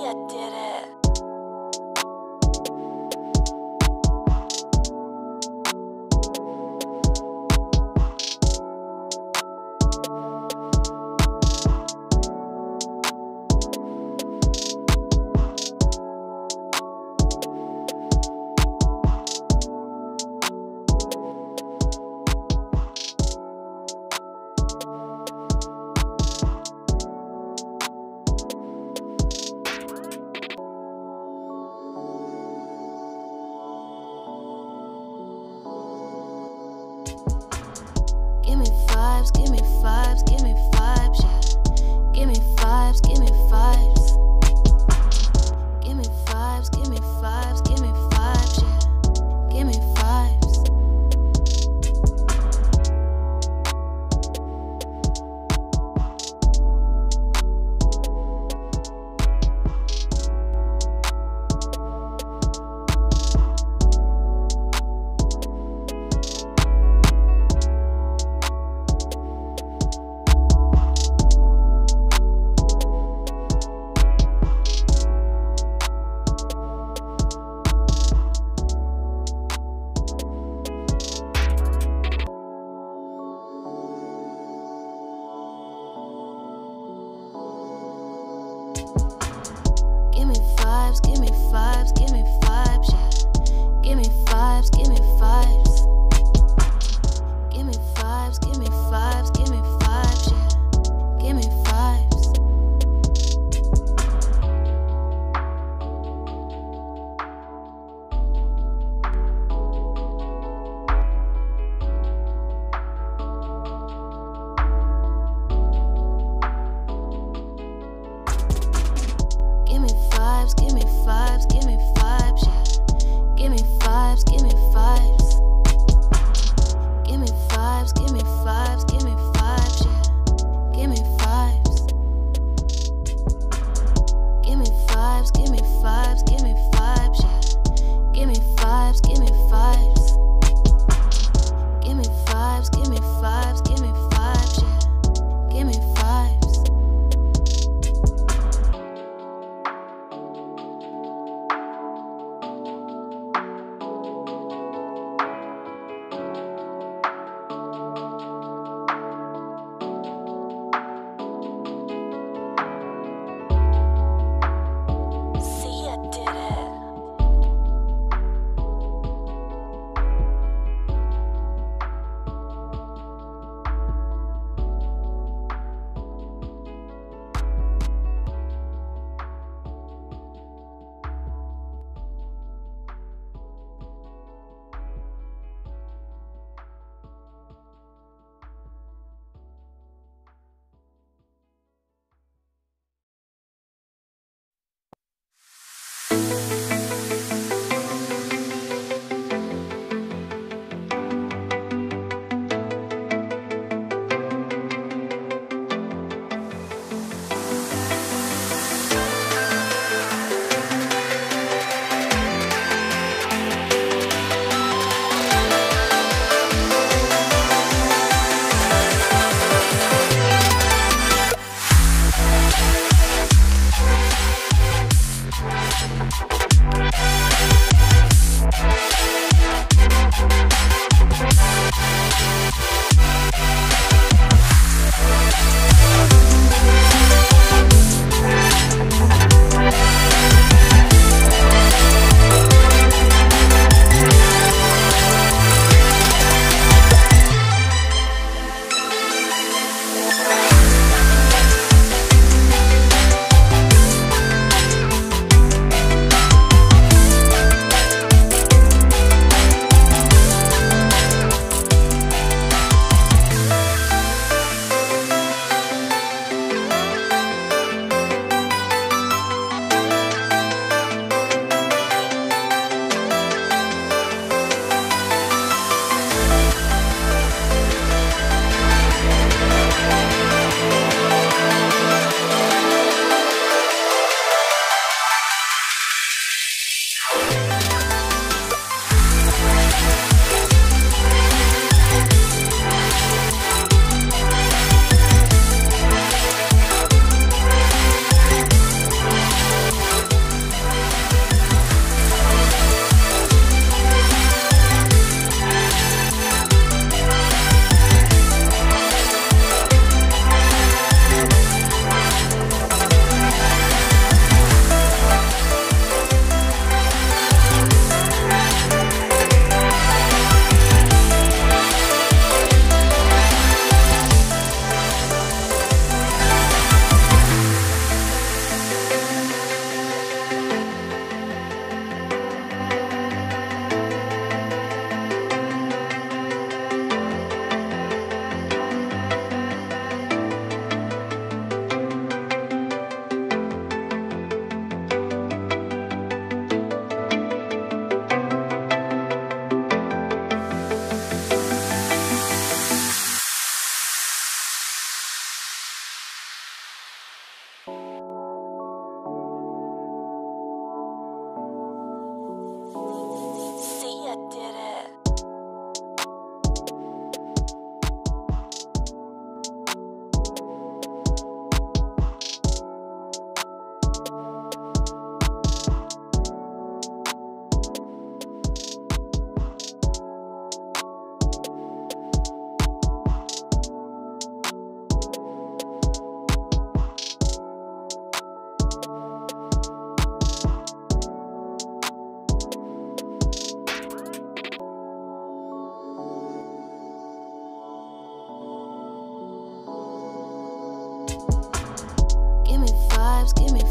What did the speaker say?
I did it. Give me vibes, give me vibes, give me vibes, yeah. Give me vibes, give me vibes. Give me vibes, give me vibes, give me vibes, yeah. Give me vibes. Give me vibes, give me vibes, give me vibes, yeah. Give me vibes, give me vibes. Give me vibes, give me vibes, give me vibes, yeah. Give me vibes. Give me vibes, give me vibes, give me vibes, yeah. Give me vibes, give me vibes. Give me vibes, give me vibes, give me vibes, yeah. Give me vibes. Give me vibes, give me vibes, give me vibes, yeah. Give me vibes, give me vibes. Give me vibes, give me vibes, give me vibes, yeah. Give me vibes. See, I did it. vibes, give me